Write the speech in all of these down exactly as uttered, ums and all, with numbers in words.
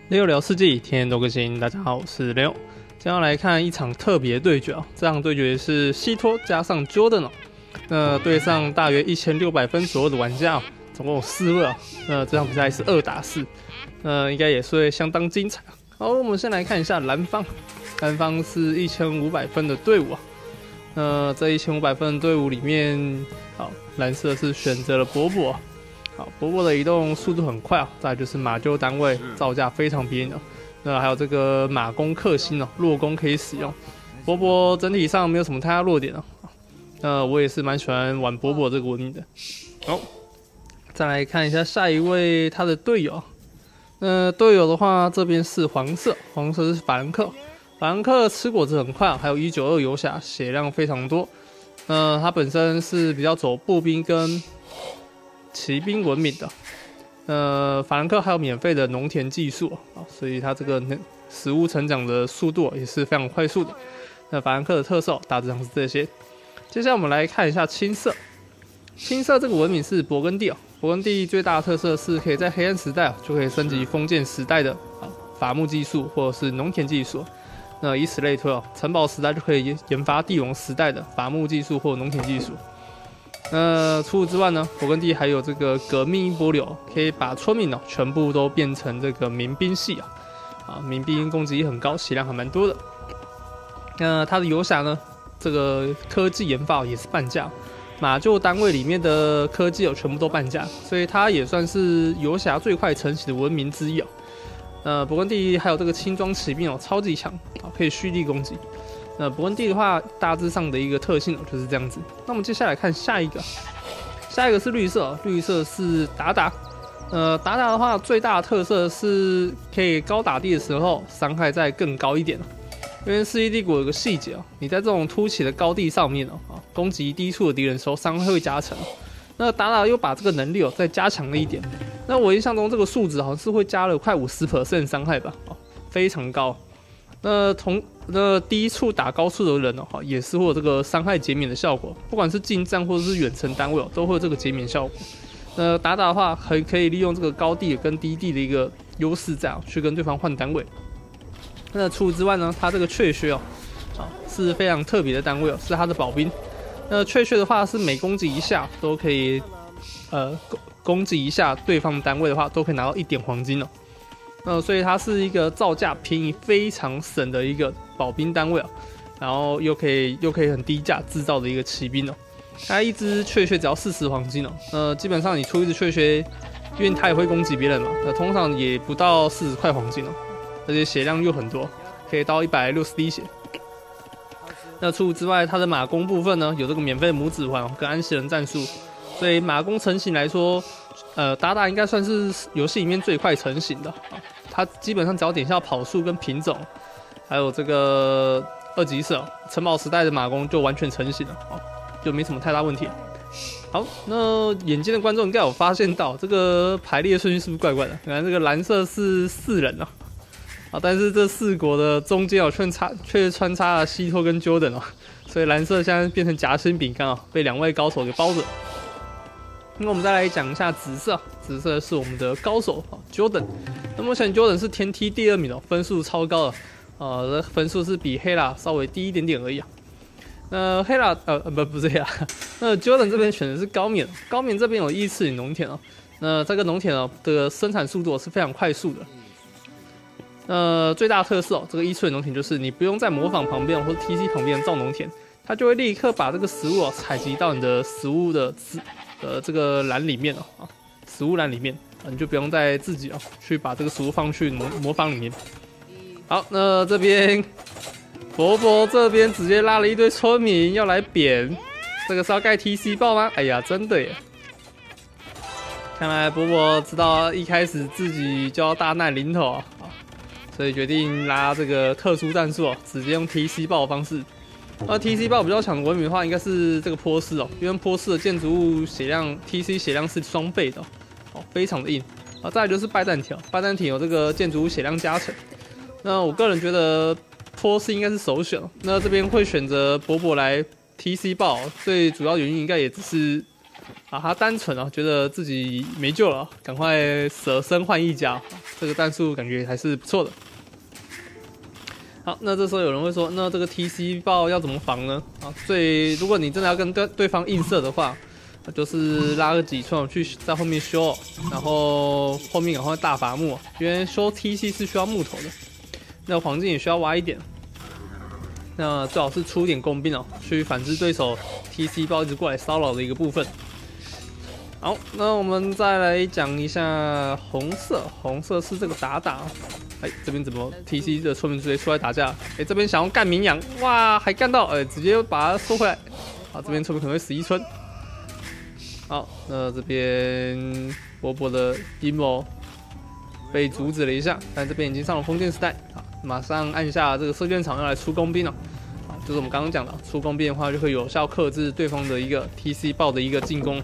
六聊世纪，天天都更新。大家好，我是六。今天要来看一场特别对决啊！这场对决是西托加上 Jordan 哦，那对上大约一千六百分左右的玩家哦，总共有四位啊。那这场比赛是二打四，那应该也是会相当精彩。好，我们先来看一下蓝方，蓝方是一千五百分的队伍啊。那这一千五百分的队伍里面，好，蓝色是选择了伯伯。好，伯伯的移动速度很快啊，再来就是马厩单位造价非常便宜哦。那还有这个马弓克星哦，弱弓可以使用。伯伯整体上没有什么太大弱点哦。那我也是蛮喜欢玩伯伯这个文明的。好，再来看一下下一位他的队友。那队友的话，这边是黄色，黄色是法兰克。法兰克吃果子很快啊，还有一九二游侠，血量非常多。那他本身是比较走步兵跟骑兵文明的，呃，法兰克还有免费的农田技术啊，所以它这个食物成长的速度也是非常快速的。那法兰克的特色大致上是这些。接下来我们来看一下青色，青色这个文明是勃艮第啊，勃艮第最大的特色是可以在黑暗时代啊就可以升级封建时代的啊伐木技术或者是农田技术。那以此类推哦，城堡时代就可以研发帝王时代的伐木技术或农田技术。那除此之外呢，勃艮第还有这个革命波流，可以把村民哦全部都变成这个民兵系啊，啊，民兵攻击力很高，血量还蛮多的。那它的游侠呢，这个科技研发也是半价，马厩单位里面的科技哦全部都半价，所以它也算是游侠最快成型的文明之一哦。呃，勃艮第还有这个轻装骑兵哦，超级强啊，可以蓄力攻击。那勃艮第的话，大致上的一个特性哦就是这样子。那我们接下来看下一个，下一个是绿色，绿色是达达。呃，达达的话，最大的特色是可以高打地的时候伤害再更高一点哦。因为世纪帝国有个细节哦，你在这种凸起的高地上面哦，攻击低处的敌人的时候，伤害会加成。那达达又把这个能力哦再加强了一点。那我印象中这个数值好像是会加了快 百分之五十 伤害吧，哦，非常高。那同那低处打高处的人哦，也是会有这个伤害减免的效果，不管是近战或者是远程单位哦，都会有这个减免效果。那打打的话，还可以利用这个高地跟低地的一个优势在哦，去跟对方换单位。那除此之外呢，它这个雀靴哦，啊是非常特别的单位哦，是它的保兵。那雀靴的话是每攻击一下都可以，呃攻击一下对方单位的话，都可以拿到一点黄金哦。呃，所以它是一个造价便宜、非常省的一个保兵单位哦，然后又可以又可以很低价制造的一个骑兵哦。它一只雀靴只要四十黄金哦，呃，基本上你出一只雀靴，因为它也会攻击别人嘛，那通常也不到四十块黄金哦，而且血量又很多，可以到一百六十滴血。那除此之外，它的马弓部分呢，有这个免费的拇指环跟安息人战术，所以马弓成型来说，呃，达达应该算是游戏里面最快成型的。它基本上只要点下跑速跟品种，还有这个二级色城堡时代的马弓就完全成型了，就没什么太大问题。好，那眼尖的观众应该有发现到这个排列顺序是不是怪怪的？原来这个蓝色是四人啊，啊，但是这四国的中间哦，却插却穿插了西托跟 Jordan 哦，所以蓝色现在变成夹心饼干啊，被两位高手给包着。那我们再来讲一下紫色，紫色是我们的高手啊 Jordan。那目前 Jordan 是天梯第二名哦，分数超高的，呃，分数是比黑拉稍微低一点点而已啊。那黑拉呃不不是黑拉，那 Jordan 这边选的是高棉，高棉这边有异次元农田哦。那这个农田哦的生产速度是非常快速的。呃，最大的特色哦，这个异次元农田就是你不用在模仿旁边或者 T C 旁边造农田，它就会立刻把这个食物哦采集到你的食物的资呃这个栏里面哦啊，食物栏里面，你就不用再自己哦去把这个食物放去模模仿里面。好，那这边伯伯这边直接拉了一堆村民要来扁，这个是要盖 T C 爆吗？哎呀，真的耶！看来伯伯知道一开始自己就要大难临头啊，所以决定拉这个特殊战术哦，直接用 T C 爆的方式。那 T C 爆比较强的文明的话，应该是这个波斯哦，因为波斯的建筑物血量 T C 血量是双倍的哦，非常的硬啊。再来就是拜占庭，拜占庭有这个建筑物血量加成。那我个人觉得波斯应该是首选，那这边会选择伯伯来 T C 爆，最主要原因应该也只是啊，他单纯啊觉得自己没救了，赶快舍身换义甲，这个战术感觉还是不错的。好，那这时候有人会说，那这个 T C 爆要怎么防呢？啊，最如果你真的要跟对对方硬射的话，那就是拉个几寸去在后面修，然后后面赶快大伐木，因为修 T C 是需要木头的，那黄金也需要挖一点。那最好是出一点工兵哦，去反制对手 T C 爆一直过来骚扰的一个部分。好，那我们再来讲一下红色，红色是这个打打。哎，这边怎么 T C 的村民直接出来打架？哎，这边想要干绵羊，哇，还干到，哎，直接把它收回来。好，这边村民可能会死一村。好，那这边波波的阴谋被阻止了一下，但这边已经上了封建时代，好，马上按下这个射箭场要来出工兵了。啊，就是我们刚刚讲的，出工兵的话就会有效克制对方的一个 T C 爆的一个进攻。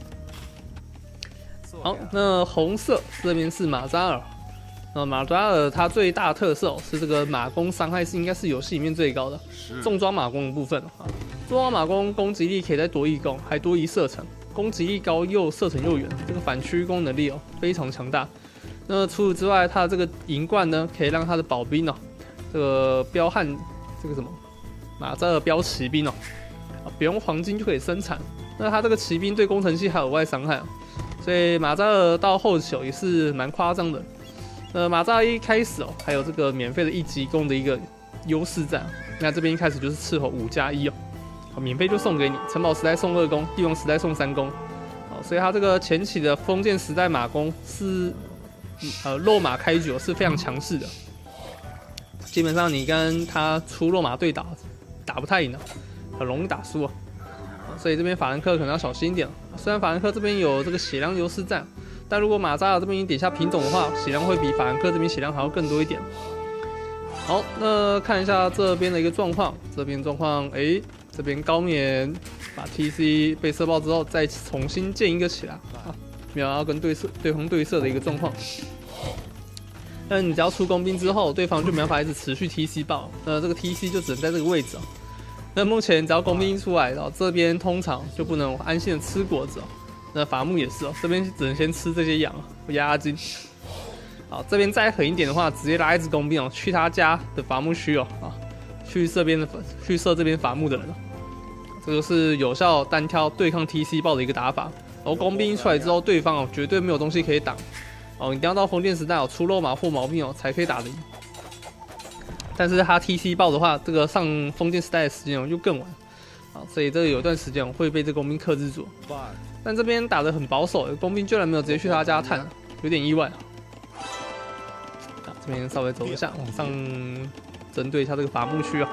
好，那红色这边是马扎尔。那马扎尔它最大的特色、哦、是这个马弓伤害是应该是游戏里面最高的，重装马弓的部分啊，重装马弓攻击力可以再多一攻，还多一射程，攻击力高又射程又远，这个反驱攻能力哦非常强大。那除此之外，它的这个银冠呢，可以让它的保兵哦，这个彪悍这个什么马扎尔彪骑兵哦，啊不用黄金就可以生产。那它这个骑兵对工程器还有额外伤害、哦，所以马扎尔到后期哦也是蛮夸张的。呃，马扎一开始哦，还有这个免费的一级攻的一个优势在，那这边一开始就是伺候五加一哦，好，免费就送给你，城堡时代送二攻，帝王时代送三攻，好，所以它这个前期的封建时代马弓是呃落马开局、哦、是非常强势的，基本上你跟他出落马对打，打不太赢的，很容易打输啊，所以这边法兰克可能要小心一点。虽然法兰克这边有这个血量优势在。但如果马扎尔这边已经点下品种的话，血量会比法兰克这边血量还要更多一点。好，那看一下这边的一个状况，这边状况，哎、欸，这边高棉把 T C 被射爆之后，再重新建一个起来啊，没有要跟对射对方对射的一个状况。那你只要出工兵之后，对方就没办法一直持续 T C 爆，那这个 T C 就只能在这个位置哦。那目前只要工兵出来，然后这边通常就不能安心的吃果子哦。那伐木也是哦，这边只能先吃这些羊压压惊。好，这边再狠一点的话，直接拉一支工兵哦，去他家的伐木区哦，啊，去这边的去射这边伐木的人哦。这个是有效单挑对抗 T C 爆的一个打法。然后工兵一出来之后，对方哦绝对没有东西可以挡哦，一定要到封建时代哦出肉马或毛病哦才可以打得赢。但是他 T C 爆的话，这个上封建时代的时间哦又更晚。啊，所以这个有一段时间我会被这工兵克制住，但这边打得很保守，工兵居然没有直接去他家探，有点意外啊。这边稍微走一下，往上针对一下这个伐木区啊。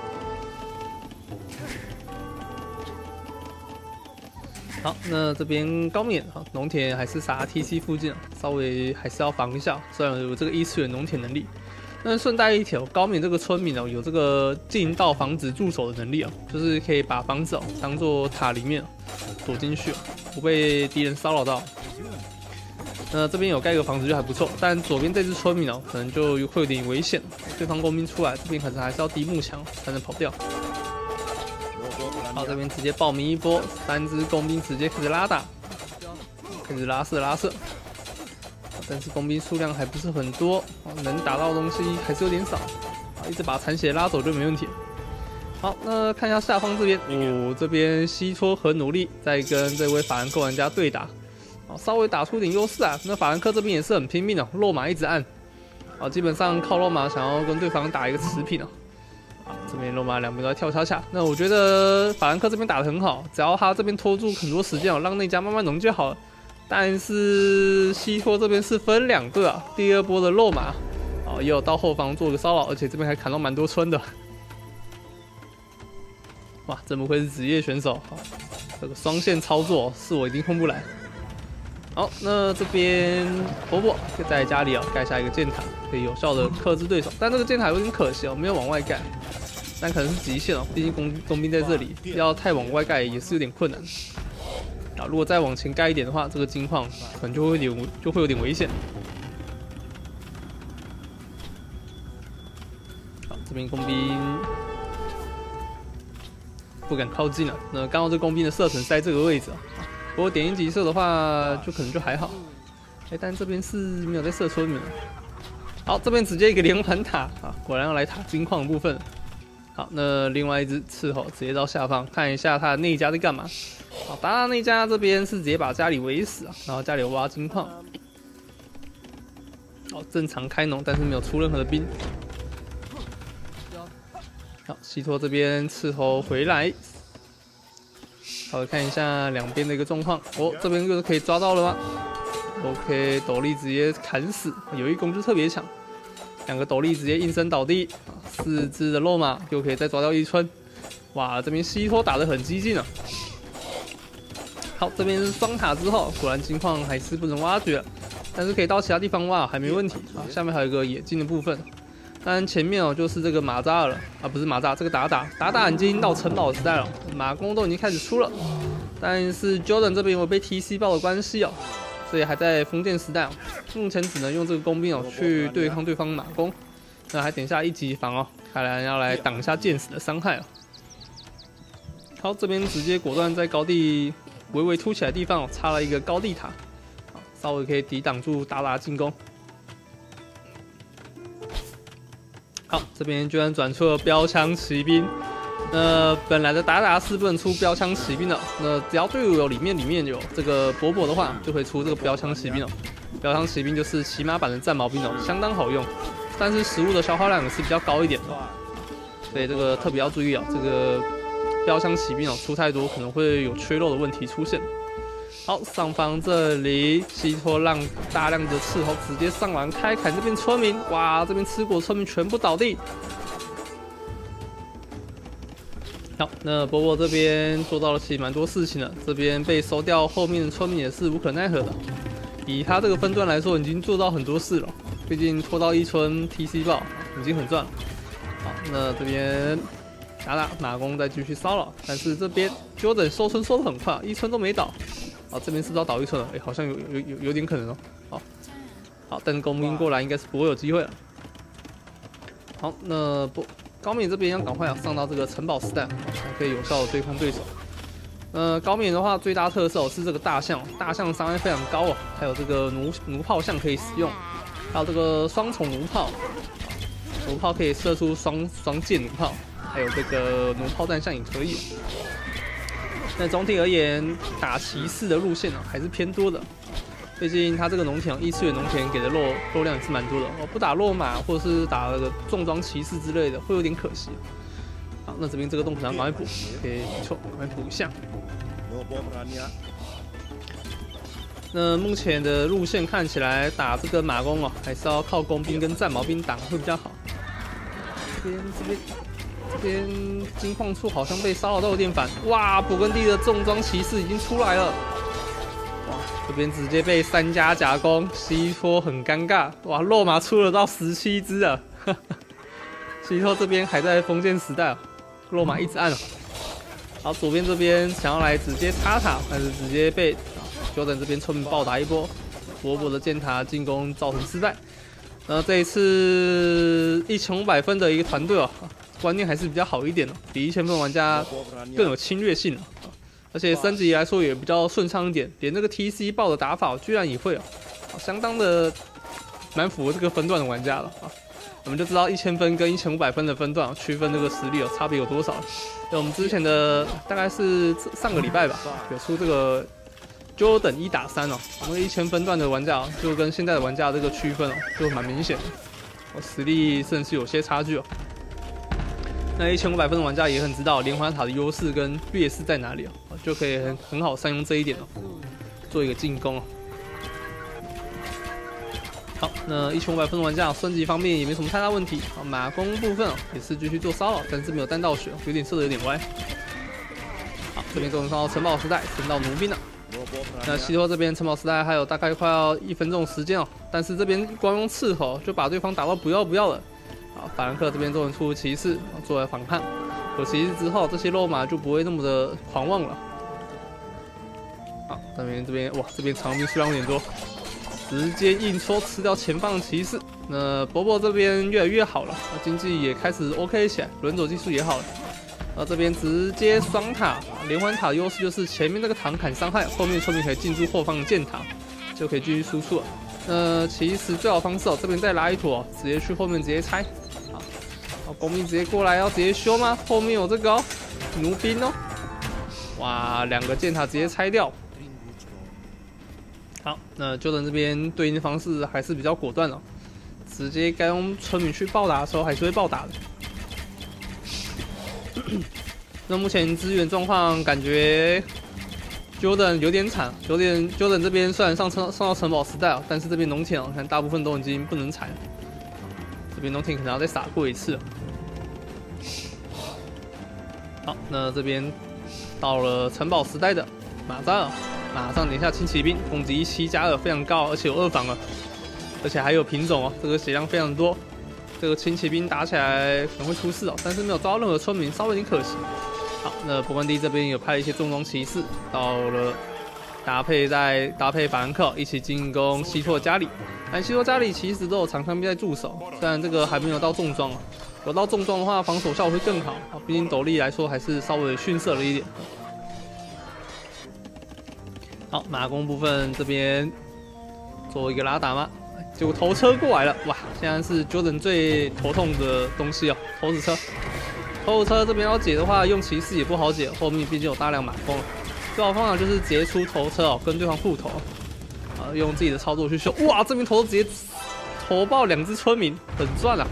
好，那这边高冕啊，农田还是撒 T C 附近啊，稍微还是要防一下，虽然有这个异次元农田能力。但顺带一提哦，高冕这个村民哦，有这个进到房子驻守的能力哦，就是可以把房子哦当做塔里面躲进去，不被敌人骚扰到。那这边有盖个房子就还不错，但左边这只村民哦，可能就会有点危险，对方工兵出来，这边可能还是要低木墙才能跑掉。好，这边直接爆鸣一波，三只工兵直接开始拉打，开始拉射拉射。但是工兵数量还不是很多，能打到的东西还是有点少，一直把残血拉走就没问题。好，那看一下下方这边，哦，这边西托很努力在跟这位法兰克玩家对打，稍微打出点优势啊。那法兰克这边也是很拼命的，落马一直按，啊，基本上靠落马想要跟对方打一个持平啊。啊，这边落马两边都在跳恰恰。那我觉得法兰克这边打得很好，只要他这边拖住很多时间哦，让那家慢慢农就好了。但是西托这边是分两队啊，第二波的肉马啊，也有到后方做个骚扰，而且这边还砍到蛮多村的。哇，真不愧是职业选手啊！这个双线操作是我一定控不来。好，那这边伯伯在家里啊盖下一个箭塔，可以有效的克制对手，但这个箭塔有点可惜哦，没有往外盖，但可能是极限哦，毕竟工工兵在这里，要太往外盖也是有点困难。啊，如果再往前盖一点的话，这个金矿可能就会有点就会有点危险。好，这边工兵不敢靠近了。那刚好这工兵的射程是在这个位置啊， 不过点一级射的话，就可能就还好。哎、欸，但这边是没有在射村民。好，这边直接一个连环塔啊，果然要来塔金矿的部分。好，那另外一只斥候直接到下方看一下他的内家在干嘛。好，达达内家这边是直接把家里围死啊，然后家里有挖金矿。好，正常开农，但是没有出任何的兵。好，西托这边斥候回来。好，看一下两边的一个状况。哦，这边就是可以抓到了吗 ？OK， 斗笠直接砍死，有一攻就特别强。两个斗笠直接应声倒地，四只的肉马又可以再抓掉一村。哇，这边西托打得很激进啊！好，这边是双塔之后，果然金矿还是不能挖掘，但是可以到其他地方挖，还没问题啊。下面还有一个野金的部分，当然前面哦就是这个马扎尔了啊，不是马扎，这个达达达达已经到城堡时代了，马弓都已经开始出了，但是 Jordan 这边有被 T C 爆的关系哦。所以还在封建时代哦，目前只能用这个弓兵哦去对抗对方马弓，那还点下一级防哦，看来要来挡一下剑死的伤害哦。好，这边直接果断在高地微微凸起来的地方哦插了一个高地塔，好，稍微可以抵挡住达达进攻。好，这边居然转出了标枪骑兵。那本来的达达是不能出标枪骑兵的，那只要队伍有里面里面有这个伯伯的话，就会出这个标枪骑兵哦。标枪骑兵就是骑马版的战矛兵哦，相当好用，但是食物的消耗量也是比较高一点的，所以这个特别要注意哦。这个标枪骑兵哦出太多，可能会有缺肉的问题出现。好，上方这里西托让大量的斥候直接上完开砍这边村民，哇，这边吃果村民全部倒地。好，那伯伯这边做到了其实蛮多事情了，这边被收掉，后面的村民也是无可奈何的。以他这个分段来说，已经做到很多事了，毕竟拖到一村 T C 爆已经很赚了。好，那这边达达马弓再继续骚扰，但是这边 Jordan 收村收的很快，一村都没倒。好，这边是不是要倒一村了？哎、欸，好像有有有有点可能哦。好，好，但是弓兵过来应该是不会有机会了。好，那不。高冕这边要赶快啊上到这个城堡时代，才可以有效的对抗对手。呃，高冕的话最大特色是这个大象，大象伤害非常高哦，还有这个弩弩炮象可以使用，还有这个双重弩炮，弩炮可以射出双双箭弩炮，还有这个弩炮弹象也可以。那总体而言，打骑士的路线啊还是偏多的。毕竟他这个农田异次元农田给的肉肉量也是蛮多的哦，不打落马或者是打那个重装骑士之类的，会有点可惜。好，那这边这个洞可能赶快补，可以不错，赶快补一下。那目前的路线看起来打这个马弓哦，还是要靠弓兵跟战矛兵挡会比较好。这边这边这边金矿处好像被骚扰到有点烦，哇，勃艮第的重装骑士已经出来了。这边直接被三家夹攻，西托很尴尬。哇，肉马出了到十七只啊！西托这边还在封建时代啊，肉马一直按。好，左边这边想要来直接插塔，但是直接被Jordan这边村民暴打一波，伯伯的箭塔进攻造成失败。那这一次一千五百分的一个团队哦，观念还是比较好一点的，比一千分玩家更有侵略性了。而且升级来说也比较顺畅一点，连这个 T C 爆的打法居然也会哦，相当的蛮符合这个分段的玩家了啊。我们就知道一千分跟一千五百分的分段区分这个实力哦差别有多少。那我们之前的大概是上个礼拜吧，有出这个 Jordan 一打三哦，那个一千分段的玩家就跟现在的玩家这个区分哦就蛮明显的，哦实力甚至有些差距哦。那一千五百分的玩家也很知道连环塔的优势跟劣势在哪里哦，就可以很很好善用这一点哦，做一个进攻哦。好，那一千五百分的玩家升级方面也没什么太大问题。好，马弓部分哦也是继续做骚扰，但是没有弹到血，有点射的有点歪。好，这边终于上到城堡时代，升到弩兵了。那西托这边城堡时代还有大概快要一分钟的时间哦，但是这边光用斥候就把对方打到不要不要了。好，法兰克这边终于出骑士作为反抗，有骑士之后，这些肉马就不会那么的狂妄了。好，这边这边哇，这边长兵数量有点多，直接硬戳吃掉前方的骑士。那伯伯这边越来越好了，经济也开始 OK 起来，轮走技术也好了。 然后这边直接双塔，连环塔的优势就是前面那个塔砍伤害，后面村民可以进驻后方的箭塔，就可以继续输出了。呃，其实最好的方式哦，这边再拉一坨、哦，直接去后面直接拆。好，好，工兵直接过来要直接修吗？后面有这个、哦、弩兵哦。哇，两个箭塔直接拆掉。好，那就等这边对应的方式还是比较果断哦，直接该用村民去暴打的时候还是会暴打的。那目前资源状况感觉 Jordan 有点惨，有点 Jordan 这边虽然上上到城堡时代哦，但是这边农田哦，看大部分都已经不能采了，这边农田可能要再撒过一次。好，那这边到了城堡时代的马扎尔，马上点一下轻骑兵，攻击七加二非常高，而且有二防了，而且还有品种哦，这个血量非常多。这个轻骑兵打起来可能会出事哦，但是没有招到任何村民，稍微有点可惜。好，那勃艮第这边有派一些重装骑士到了，搭配在搭配法兰克一起进攻西托加里。但西托加里其实都有长枪兵在驻守，虽然这个还没有到重装，有到重装的话，防守效果会更好。毕竟斗笠来说还是稍微逊色了一点。好，马弓部分这边做一个拉打嘛。结果头车过来了，哇！现在是 Jordan 最头痛的东西哦，头子车。头子车这边要解的话，用骑士也不好解，后面毕竟有大量马弓了。最好方法就是直接出头车哦，跟对方互投，啊，用自己的操作去修。哇，这边头直接投爆两只村民，很赚啊！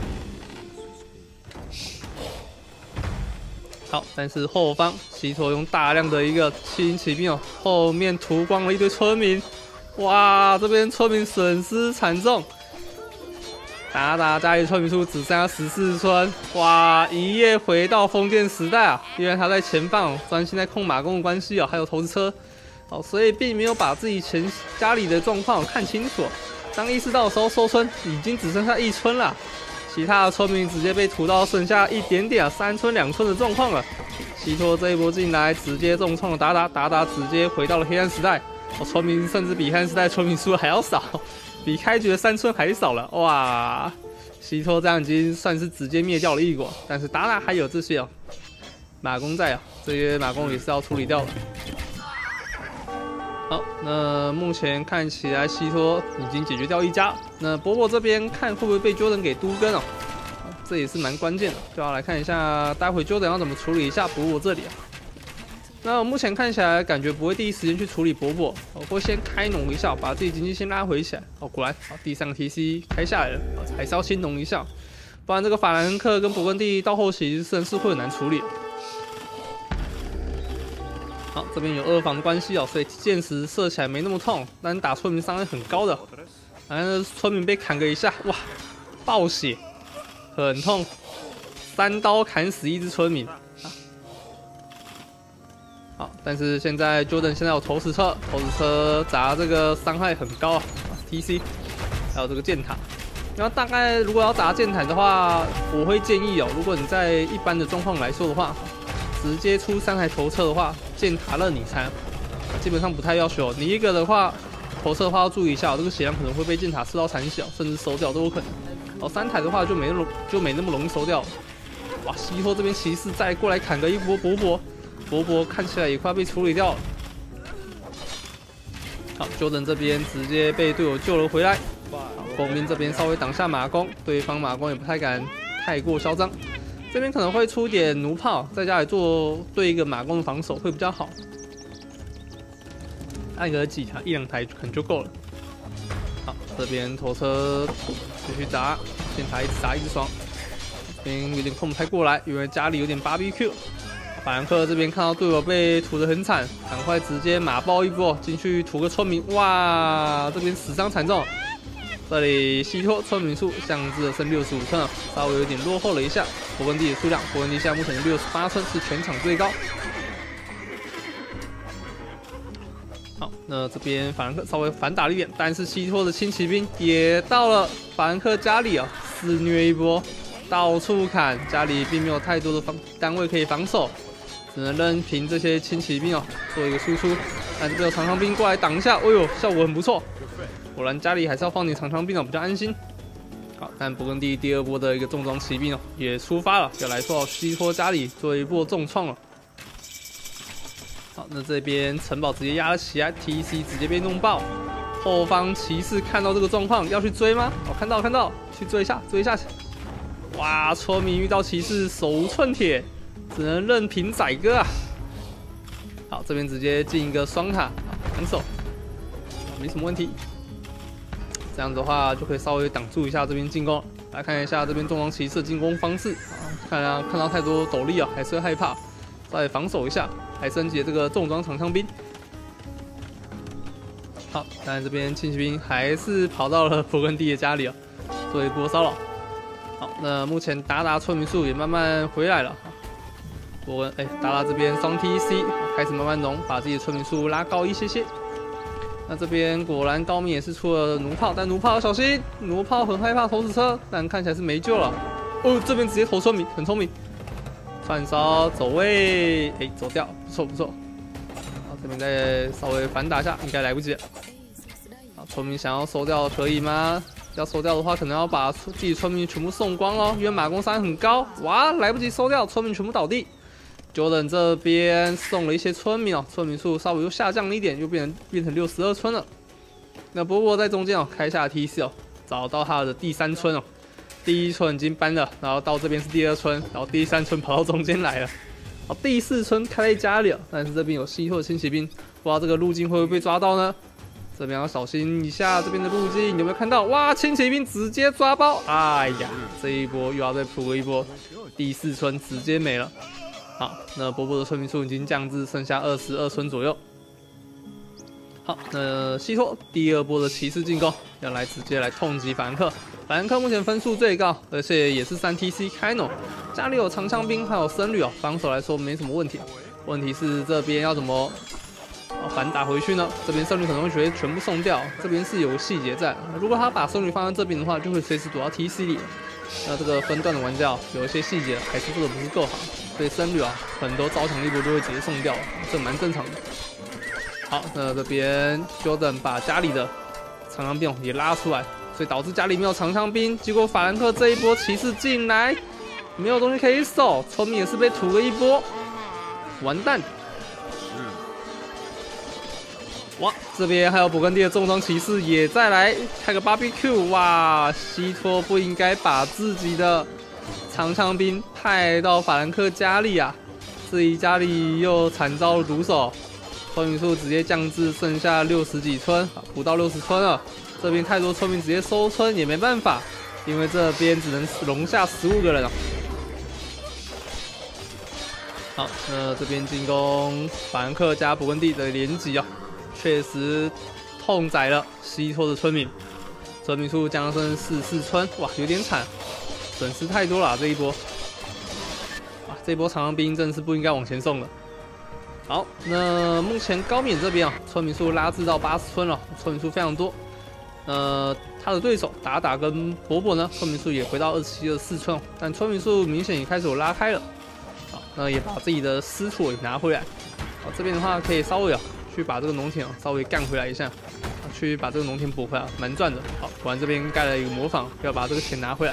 好，但是后方西托用大量的一个轻骑兵哦，后面屠光了一堆村民。哇，这边村民损失惨重，打打家里村民数只剩下十四村。哇，一夜回到封建时代啊！因为他在前方专心在控马弓的关系哦，还有投资车，哦，所以并没有把自己前家里的状况看清楚。当意识到的时候，收村已经只剩下一村了，其他的村民直接被屠到剩下一点点，三村两村的状况了。西托这一波进来，直接重创打打打打，直接回到了黑暗时代。哦，村民甚至比黑暗时代村民数还要少，比开局的三村还少了。哇，西托这样已经算是直接灭掉了一国，但是达达还有这些哦，马弓在啊，这些马弓也是要处理掉的。好，那目前看起来西托已经解决掉一家，那伯伯这边看会不会被 Jordan 给都跟哦，这也是蛮关键的，就要来看一下待会 Jordan 要怎么处理一下伯伯这里啊。那我目前看起来感觉不会第一时间去处理伯伯，我会先开农一下，把自己经济先拉回起来。哦，果然，好，第三个 T C 开下来了，还是要先农一下，不然这个法兰克跟勃艮第到后期真是会很难处理。好，这边有二防的关系哦，所以箭矢射起来没那么痛，但打村民伤害很高的。反正村民被砍个一下，哇，爆血，很痛，三刀砍死一只村民。好，但是现在 Jordan 现在有投石车，投石车砸这个伤害很高啊 ，T C， 还有这个箭塔。然后大概如果要砸箭塔的话，我会建议哦，如果你在一般的状况来说的话，直接出三台头车的话，箭塔任你拆，基本上不太要求。你一个的话，头车的话要注意一下，这个血量可能会被箭塔刺到残血，甚至收掉都有可能。哦，三台的话就没那么就没那么容易收掉了。哇，西托这边骑士再过来砍个一波伯伯。伯伯看起来也快被处理掉了。好 ，Jordan 这边直接被队友救了回来。好，工兵这边稍微挡下马弓，对方马弓也不太敢太过嚣张。这边可能会出点弩炮，在家里做对一个马弓的防守会比较好。按个几台，一两台可能就够了。好，这边头车继续砸，箭塔一直砸一直爽。这边有点控不太过来，因为家里有点 B B Q。法兰克这边看到队友被屠得很惨，赶快直接马爆一波进去屠个村民，哇，这边死伤惨重。这里西托村民数降至了剩六十五村了，稍微有点落后了一下。勃艮第的数量，勃艮第现在目前六十八村，是全场最高。好，那这边法兰克稍微反打了一点，但是西托的轻骑兵也到了法兰克家里啊，肆虐一波，到处砍，家里并没有太多的防单位可以防守。只能任凭这些轻骑兵哦做一个输出，但这边有长枪兵过来挡一下，哎呦，效果很不错。果然家里还是要放点长枪兵哦，比较安心。 好，但勃艮第第二波的一个重装骑兵哦也出发了，要来到西托家里做一波重创了。好，那这边城堡直接压了起来 ，T C 直接被弄爆。后方骑士看到这个状况，要去追吗？哦，看到看到，去追一下，追一下。哇，村民遇到骑士手无寸铁，只能任凭宰割啊。好，这边直接进一个双塔，防守，没什么问题。这样的话就可以稍微挡住一下这边进攻。来看一下这边重装骑士的进攻方式啊，看啊看到太多斗笠啊，还是会害怕，稍微防守一下。还升级这个重装长枪兵。好，但这边轻骑兵还是跑到了勃艮第的家里啊，做一波骚扰。好，那目前达达村民数也慢慢回来了。勃艮哎，达达这边双 T C 开始慢慢浓，把自己的村民数拉高一些些。那这边果然高明也是出了弩炮，但弩炮要小心，弩炮很害怕投石车，但看起来是没救了。哦，这边直接投村民，很聪明。串烧走位，哎，走掉，不错不错。好，这边再稍微反打一下，应该来不及了。好，村民想要收掉可以吗？要收掉的话，可能要把自己村民全部送光哦，因为马弓山很高。哇，来不及收掉，村民全部倒地。Jordan 这边送了一些村民哦，村民数稍微又下降了一点，又变成变成六十二村了。那波波在中间哦，开下 T C 哦，找到他的第三村哦。第一村已经搬了，然后到这边是第二村，然后第三村跑到中间来了。好，第四村开在家里了，但是这边有西托的轻骑兵，不知道这个路径会不会被抓到呢？这边要小心一下这边的路径，有没有看到？哇，轻骑兵直接抓包！哎呀，这一波又要再扑一波，第四村直接没了。好，那波波的村民数已经降至剩下二十二村左右。好，那西托第二波的骑士进攻要来直接来痛击法兰克。法兰克目前分数最高，而且也是三 T C 开农，家里有长枪兵还有僧侣哦，防守来说没什么问题。问题是这边要怎么反打回去呢？这边僧侣可能会觉得全部送掉，这边是有个细节在。如果他把僧侣放在这边的话，就会随时躲到 T C 里。那这个分段的玩家有一些细节还是做的不是够好，所以僧侣啊很多招强力波就会直接送掉，这蛮正常的。好，那这边 Jordan 把家里的长枪兵也拉出来。所以导致家里没有长枪兵，结果法兰克这一波骑士进来，没有东西可以守，村民也是被屠了一波，完蛋！哇，这边还有勃艮第的重装骑士也再来开个 barbecue， 哇，西托不应该把自己的长枪兵派到法兰克家里啊，自己家里又惨遭毒手，村民数直接降至剩下六十几村，不到六十村了。这边太多村民直接收村也没办法，因为这边只能容下十五个人了。好，那这边进攻法兰克加勃艮第的连击啊，确实痛宰了西托的村民，村民数降剩四十四村，哇，有点惨，损失太多了、啊、这一波。啊，这一波长枪兵真是不应该往前送的。好，那目前高冕这边啊，村民数拉至到八十村了，村民数非常多。呃，他的对手达达跟伯伯呢，村民数也回到二十七、二十四村，但村民数明显也开始有拉开了。好，那也把自己的失土也拿回来。好，这边的话可以稍微啊，去把这个农田啊稍微干回来一下，去把这个农田补回来，蛮赚的。好，果然这边盖了一个模仿，要把这个钱拿回来。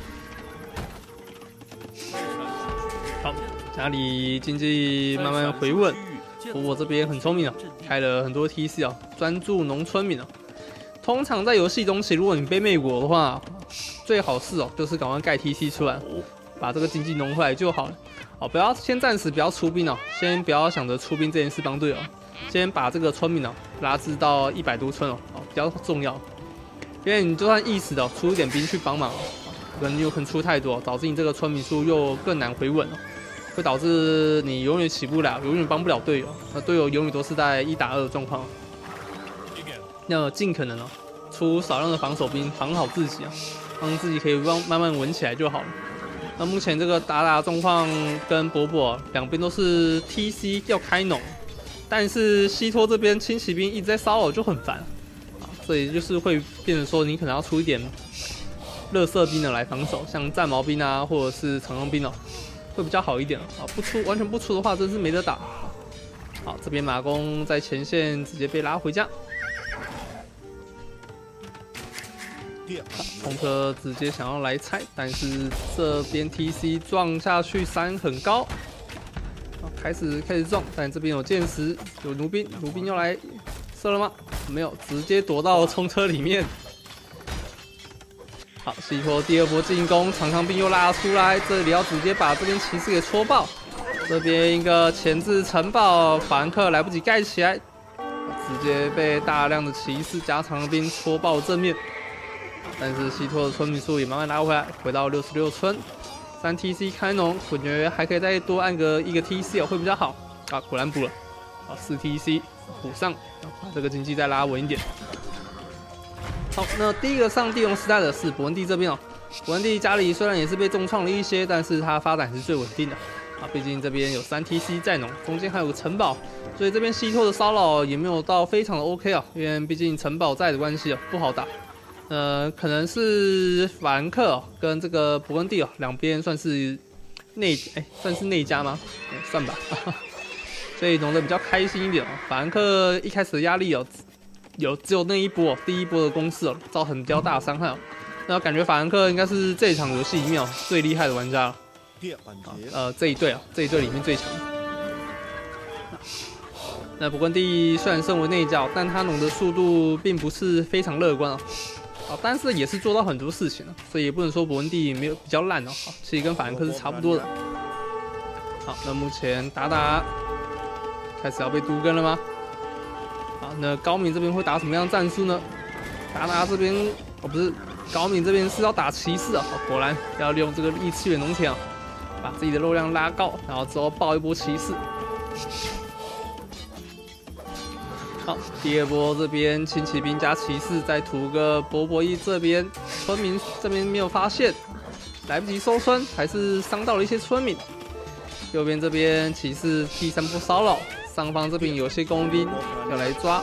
好，家里经济慢慢回稳，伯伯这边很聪明啊，开了很多 T C 啊，专注农村民啊。通常在游戏中期，如果你被灭国的话，最好是哦，就是赶快盖 T C 出来，把这个经济弄回来就好了。好，不要先暂时不要出兵哦，先不要想着出兵这件事帮队友，先把这个村民哦拉至到一百多村哦，哦比较重要。因为你就算意识的、哦、出一点兵去帮忙哦，可能有可能出太多，导致你这个村民数又更难回稳哦，会导致你永远起不了，永远帮不了队友，那队友永远都是在一打二的状况。要尽可能哦，出少量的防守兵，防好自己啊，让自己可以慢慢慢稳起来就好了。那目前这个达达状况跟伯伯两边都是 T C 要开农，但是西托这边轻骑兵一直在骚扰就很烦啊，所以就是会变成说你可能要出一点垃圾兵的来防守，像战矛兵啊或者是长枪兵哦，会比较好一点啊。不出完全不出的话，真是没得打。好，这边马弓在前线直接被拉回家。 红车直接想要来拆，但是这边 T C 撞下去，山很高，开始开始撞，但这边有箭石，有弩兵，弩兵要来射了吗？没有，直接躲到冲车里面。好，西托第二波进攻，长枪兵又拉出来，这里要直接把这边骑士给戳爆。这边一个前置城堡，法兰克来不及盖起来，直接被大量的骑士加长兵戳爆正面。但是西托的村民数也慢慢拉回来，回到六十六村。三 T C 开农，我觉得还可以再多按个一个 T C 哦，会比较好。啊，果然补了。好，四 T C 补上，把这个经济再拉稳一点。好，那第一个上帝龙时代的是伯恩第这边哦。伯恩第家里虽然也是被重创了一些，但是它发展是最稳定的。啊，毕竟这边有三 T C 在农，中间还有个城堡，所以这边西托的骚扰也没有到非常的 OK 啊，因为毕竟城堡在的关系啊，不好打。呃，可能是法兰克、哦、跟这个勃艮第哦，两边算是内哎，算是内家吗？哎，算吧，所以弄得比较开心一点哦。法兰克一开始的压力哦，有只有那一波、哦、第一波的攻势哦，造成比较大的伤害哦。那感觉法兰克应该是这一场游戏里面哦最厉害的玩家了。呃，这一队啊，这一队里面最强。那勃艮第虽然身为内教，但他弄的速度并不是非常乐观哦。啊，但是也是做到很多事情了，所以也不能说勃艮第没有比较烂哦。好，其实跟法兰克是差不多的。好，那目前达达开始要被都跟了吗？好，那高敏这边会打什么样的战术呢？达达这边哦不是，高敏这边是要打骑士啊。哦，果然要利用这个异次元农田啊，把自己的肉量拉高，然后之后爆一波骑士。好，第二波这边轻骑兵加骑士再涂个博博伊这边，村民这边没有发现，来不及收村，还是伤到了一些村民。右边这边骑士第三波骚扰，上方这边有些工兵要来抓。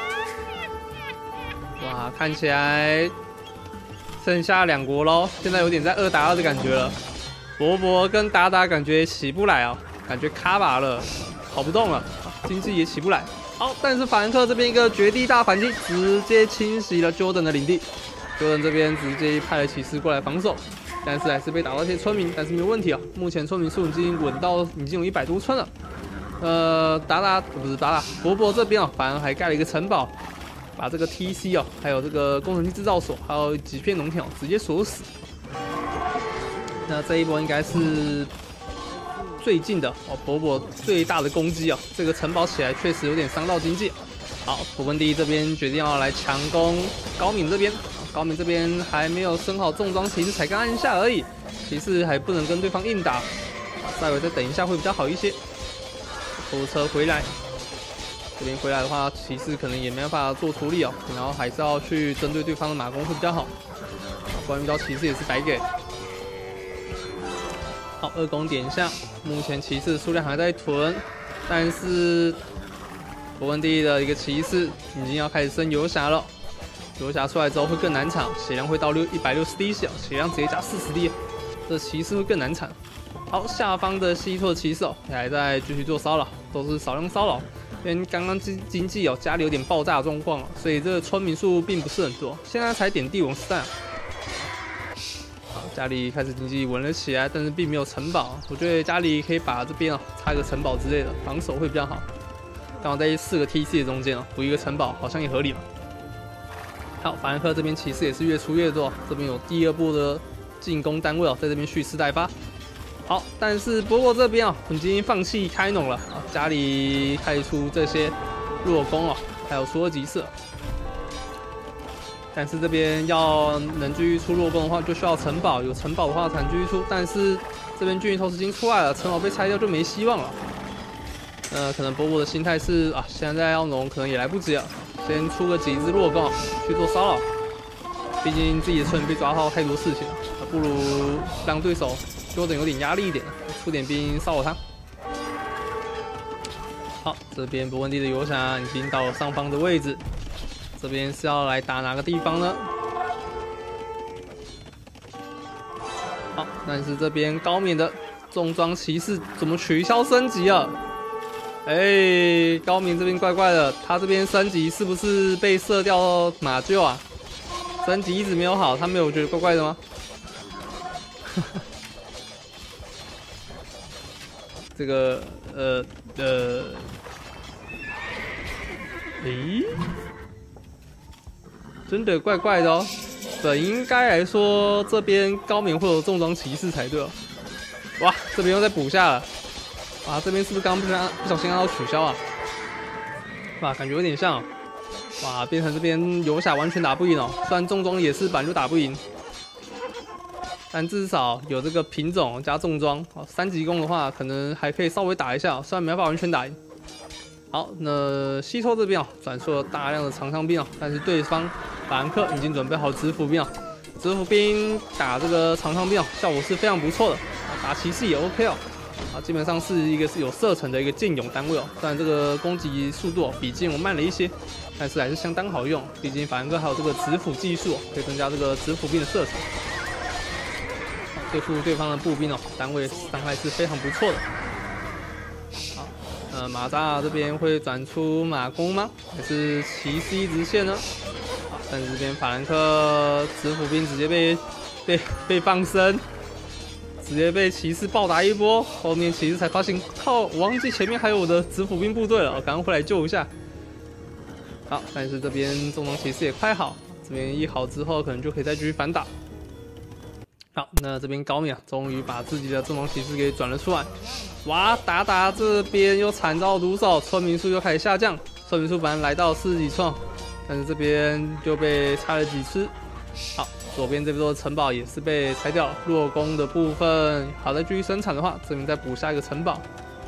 哇，看起来剩下两国喽，现在有点在二打二的感觉了。博博跟达达感觉起不来哦，感觉卡把了，跑不动了，经济也起不来。好，但是法兰克这边一个绝地大反击，直接侵袭了 Jordan 的领地。Jordan 这边直接派了骑士过来防守，但是还是被打到一些村民，但是没有问题啊。目前村民数已经稳到已经有一百多村了。呃，达达不是达达，博博这边哦，反而还盖了一个城堡，把这个 T C 哦，还有这个工程机制造所，还有几片农田哦，直接锁死。那这一波应该是最近的哦，博博最大的攻击啊，这个城堡起来确实有点伤到经济。好，勃艮第这边决定要来强攻高敏这边，高敏这边还没有升好重装骑士，才刚按下而已，骑士还不能跟对方硬打，稍微再等一下会比较好一些。拖车回来，这边回来的话，骑士可能也没办法做处理哦，然后还是要去针对对方的马弓会比较好。关于到骑士也是白给。好，二攻点下，目前骑士数量还在囤，但是勃艮第的一个骑士已经要开始升游侠了。游侠出来之后会更难产，血量会到六一百六十滴血，血量直接加四十滴，这骑士会更难产。好，下方的西托骑士哦，还在继续做骚扰，都是少量骚扰，因为刚刚经经济哦家里有点爆炸的状况，所以这个村民数并不是很多，现在才点帝王时代。家里开始经济稳了起来，但是并没有城堡。我觉得家里可以把这边啊插一个城堡之类的，防守会比较好。刚好在四个 T C 的中间啊，补一个城堡好像也合理嘛。好，法兰克这边骑士也是越出越多，这边有第二波的进攻单位哦，在这边蓄势待发。好，但是博博这边啊已经放弃开农了啊，家里开出这些弱攻哦，还有出二级射。但是这边要能继续出弱攻的话，就需要城堡，有城堡的话才能继续出。但是这边巨型投石机出来了，城堡被拆掉就没希望了。呃，可能博博的心态是啊，现在要农可能也来不及了，先出个几只弱攻去做骚扰。毕竟自己的村民被抓到太多事情了，不如让对手Jordan有点压力一点，出点兵骚扰他。好，这边勃艮第的游侠已经到了上方的位置。这边是要来打哪个地方呢？好，但是这边高敏的重装骑士怎么取消升级了？哎、欸，高敏这边怪怪的，他这边升级是不是被射掉马厩啊？ 升级一直没有好，他没有觉得怪怪的吗？这个呃呃，诶，真的怪怪的哦。本应该来说，这边高棉会有重装骑士才对哦。哇，这边又再补下了。哇，这边是不是刚不小不小心按到取消啊？哇，感觉有点像、哦。哇，变成这边游侠完全打不赢哦。虽然重装也是本就打不赢，但至少有这个品种加重装。哦，三级攻的话，可能还可以稍微打一下、哦，虽然没办法完全打赢。好，那西托这边哦，转出了大量的长枪兵哦，但是对方法兰克已经准备好指斧兵哦，指斧兵打这个长枪兵哦，效果是非常不错的，打骑士也 OK 哦，啊，基本上是一个是有射程的一个剑勇单位哦，虽然这个攻击速度、哦、比剑勇慢了一些，但是还是相当好用，毕竟法兰克还有这个指斧技术、哦，可以增加这个指斧兵的射程，对付对方的步兵哦，单位伤害是非常不错的。呃，马扎尔这边会转出马弓吗？还是骑士一直线呢？好，但是这边法兰克指斧兵直接被被被放生，直接被骑士暴打一波。后面骑士才发现，靠，我忘记前面还有我的指斧兵部队了，赶快回来救一下。好，但是这边重装骑士也快好，这边一好之后，可能就可以再继续反打。好，那这边高米啊，终于把自己的重装骑士给转了出来。哇，达达这边又惨遭毒手，村民数又开始下降，村民数本来来到四十几村，但是这边就被拆了几次。好，左边这座城堡也是被拆掉了，弱攻的部分，好再继续生产的话，这边再补下一个城堡。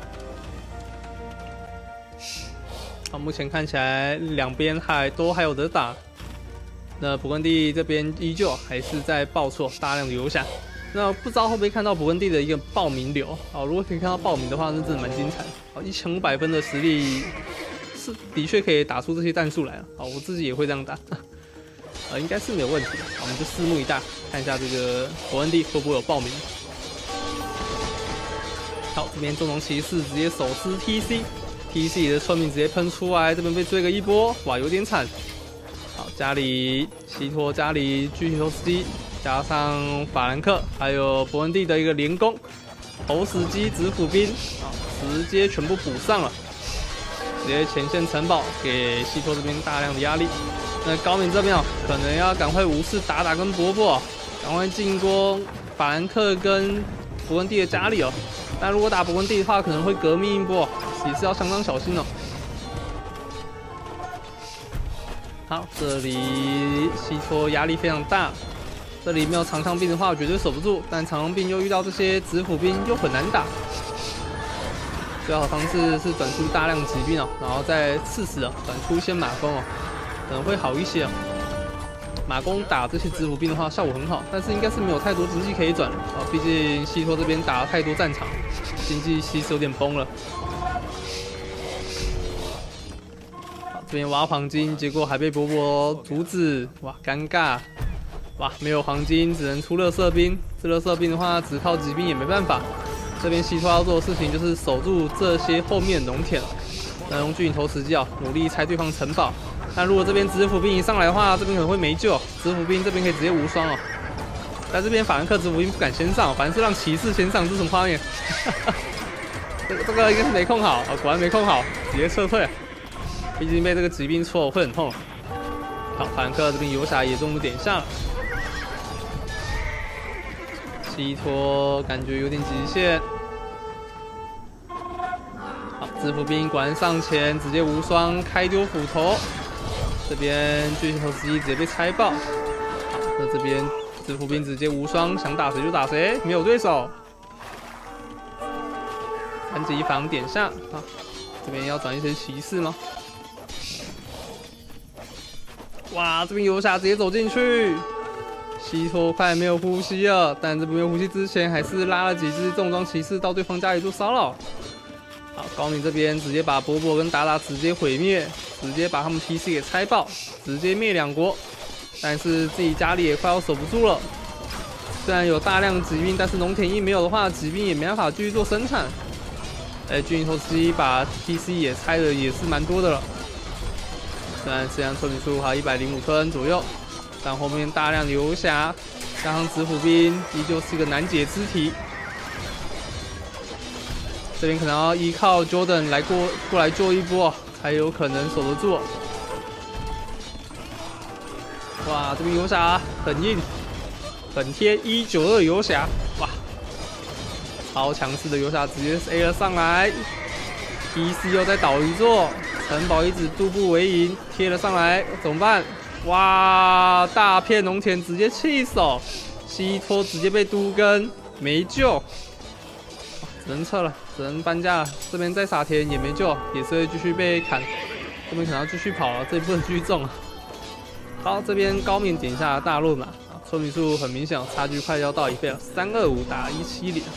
好，目前看起来两边还都还有得打。那勃艮第这边依旧还是在爆出大量的游侠，那不知道会不会看到勃艮第的一个报名流哦？如果可以看到报名的话，那真的蛮精彩的哦！一千五百分的实力是的确可以打出这些战术来了哦，我自己也会这样打，呃，应该是没有问题。我们就拭目以待，看一下这个勃艮第会不会有报名。好，这边重装骑士直接手撕 T C，T C 的村民直接喷出来，这边被追个一波，哇，有点惨。好，家里西托、家里巨球斯基，加上法兰克，还有勃艮第的一个连攻，投石机、指斧兵，啊，直接全部补上了，直接前线城堡给西托这边大量的压力。那高敏这边哦，可能要赶快无视达达跟伯伯，赶快进攻法兰克跟勃艮第的家里哦。但如果打勃艮第的话，可能会革命一波，也是要相当小心哦。好，这里西托压力非常大，这里没有长枪兵的话，我绝对守不住。但长枪兵又遇到这些指斧兵，又很难打。最好的方式是转出大量骑兵哦，然后再刺死哦，转出一些马弓哦，可能会好一些哦。马弓打这些指斧兵的话，效果很好，但是应该是没有太多经济可以转了哦，毕竟西托这边打了太多战场，经济其实有点崩了。这边挖黄金，结果还被伯伯阻止，哇，尴尬！哇，没有黄金，只能出垃圾兵。这垃圾兵的话，只靠骑兵也没办法。这边西托要做的事情就是守住这些后面的农田，那用巨型投石机啊，努力拆对方城堡。那如果这边指斧兵一上来的话，这边可能会没救。指斧兵这边可以直接无双哦。但这边法兰克指斧兵不敢先上，反正是让骑士先上，这是什么画面？这这个应该是没控好啊，果然没控好，直接撤退。毕竟被这个骑兵戳会很痛。好，法兰克这边游侠也中路点下了，西托感觉有点极限。好，指斧兵果然上前直接无双开丢斧头，这边巨型投石机直接被拆爆。好，那这边指斧兵直接无双，想打谁就打谁，没有对手。三级防点下，好，这边要转一些骑士吗？哇，这边游侠直接走进去，西托快没有呼吸了。但这边没有呼吸之前，还是拉了几只重装骑士到对方家里做骚扰。好，高敏这边直接把伯伯跟达达直接毁灭，直接把他们 P C 给拆爆，直接灭两国。但是自己家里也快要守不住了。虽然有大量骑兵，但是农田一没有的话，骑兵也没办法继续做生产。哎，巨型投石机把 P C 也拆的也是蛮多的了。虽然虽然村民数还一百零五村左右， 但后面大量的游侠加上紫虎兵，依旧是一个难解之题。这边可能要依靠 Jordan 来过过来救一波，才有可能守得住。哇，这边游侠很硬，很贴一九二游侠，哇，超强势的游侠直接 A 了上来 ，P C 又再倒一座，城堡一直步步为营，贴了上来，怎么办？哇，大片农田直接弃守，西托直接被都根，没救。 只能撤了，只能搬家了。这边再撒田也没救，也是会继续被砍。这边可能要继续跑了，这里不能继续种了。好，这边高敏点下大论嘛，村民数很明显，差距快要到一倍了，三二五打一七零。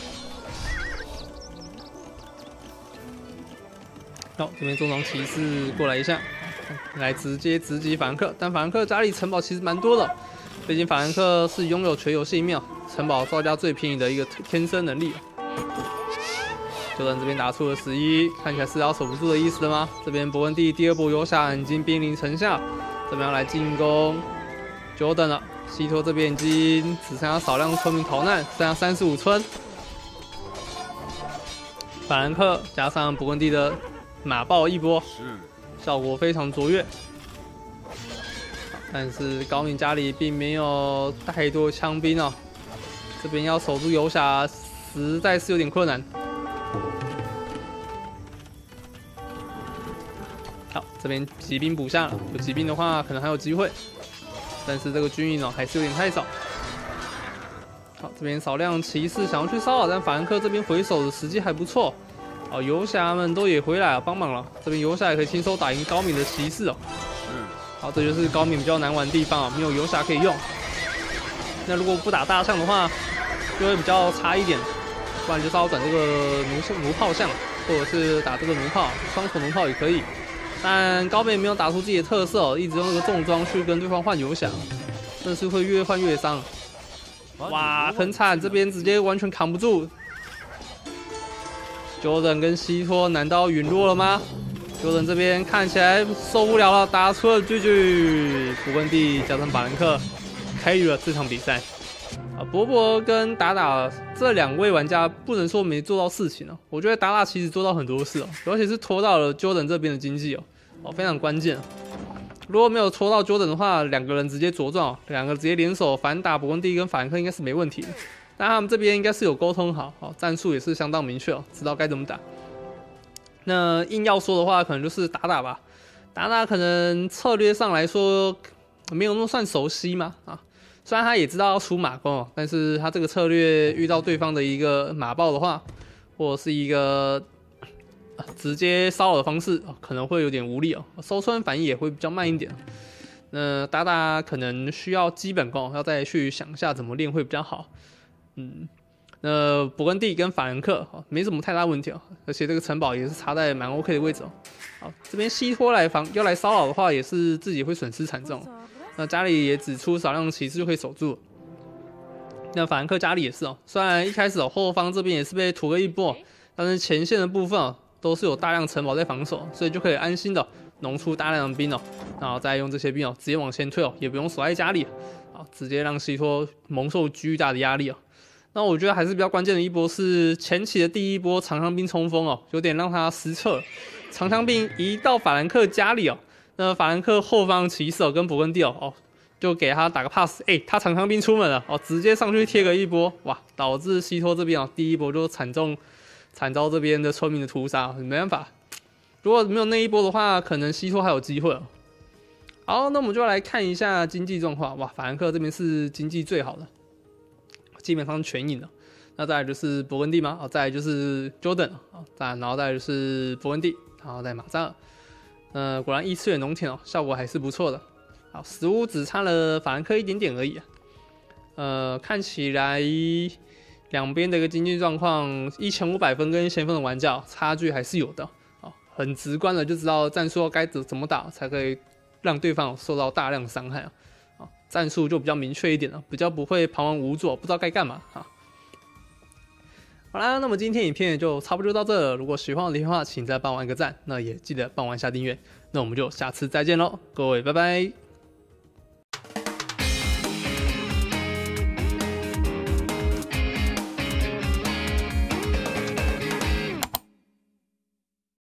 好，这边中长骑士过来一下，来直接直击法兰克，但法兰克家里城堡其实蛮多的，毕竟法兰克是拥有全游性命，城堡造价最便宜的一个天生能力。 就等这边打出了十一，看起来是要守不住的意思了吗？这边勃艮第第二波游侠已经兵临城下，这边要来进攻 Jordan 了。西托这边已经只剩下少量村民逃难，剩下三十五村。法兰克加上勃艮第的马爆一波，效果非常卓越。但是高敏家里并没有太多枪兵哦，这边要守住游侠实在是有点困难。 好，这边骑兵补下了，有骑兵的话可能还有机会，但是这个军营哦还是有点太少。好，这边少量骑士想要去骚扰，但法兰克这边回手的时机还不错。哦，游侠们都也回来了，帮忙了。这边游侠也可以轻松打赢高敏的骑士哦。嗯。好，这就是高敏比较难玩的地方啊，没有游侠可以用。那如果不打大象的话，就会比较差一点，不然就是要转这个弩弩炮象，或者是打这个弩炮，双头弩炮也可以。 但高敏没有打出自己的特色、哦，一直用那个重装去跟对方换游侠，真的是会越换越伤。哇，很惨，这边直接完全扛不住。Jordan 跟西托难道陨落了吗 ？Jordan 这边看起来受不了了，打出了 G G， 勃艮第加上法兰克开始了这场比赛。啊，伯伯跟达达这两位玩家不能说没做到事情哦，我觉得达达其实做到很多事哦，尤其是拖到了 Jordan 这边的经济哦，哦非常关键。如果没有拖到 Jordan 的话，两个人直接茁壮，两个直接联手反打勃艮第跟法兰克应该是没问题的。但他们这边应该是有沟通好，哦战术也是相当明确哦，知道该怎么打。那硬要说的话，可能就是达达吧，达达可能策略上来说没有那么算熟悉嘛啊。 虽然他也知道要出马弓，但是他这个策略遇到对方的一个马爆的话，或者是一个、呃、直接骚扰的方式，可能会有点无力哦，收村反应也会比较慢一点。那达达可能需要基本功，要再去想一下怎么练会比较好。嗯，那勃艮第跟法兰克没什么太大问题哦，而且这个城堡也是插在蛮 OK 的位置哦。好，这边西托来防要来骚扰的话，也是自己会损失惨重。 那家里也只出少量骑士就可以守住。那法兰克家里也是哦，虽然一开始哦后方这边也是被屠了一波，但是前线的部分哦都是有大量城堡在防守，所以就可以安心的农出大量的兵哦，然后再用这些兵哦直接往前推哦，也不用守在家里，啊，直接让西托蒙受巨大的压力哦。那我觉得还是比较关键的一波是前期的第一波长枪兵冲锋哦，有点让他失策。长枪兵一到法兰克家里哦。 那法兰克后方骑手跟勃艮第哦，哦，就给他打个 pass， 哎、欸，他长枪兵出门了，哦，直接上去贴个一波，哇，导致西托这边哦，第一波就惨重惨遭这边的村民的屠杀，没办法，如果没有那一波的话，可能西托还有机会哦。好，那我们就来看一下经济状况，哇，法兰克这边是经济最好的，基本上全赢了。那再来就是勃艮第嘛，哦，再来就是 Jordan 啊，再然后再来就是勃艮第，然后再马扎尔。 呃，果然异次元农田哦，效果还是不错的。好，食物只差了法兰克一点点而已、啊。呃，看起来两边的一个经济状况，一千五百分跟先锋的玩家、哦、差距还是有的。哦，很直观的就知道战术该怎么打，才可以让对方受到大量的伤害啊。哦，战术就比较明确一点了，比较不会彷徨无助，不知道该干嘛啊。好啦，那么今天影片就差不多就到这了。如果喜欢我的话，请再帮我按个赞，那也记得帮我按下订阅。那我们就下次再见喽，各位拜拜。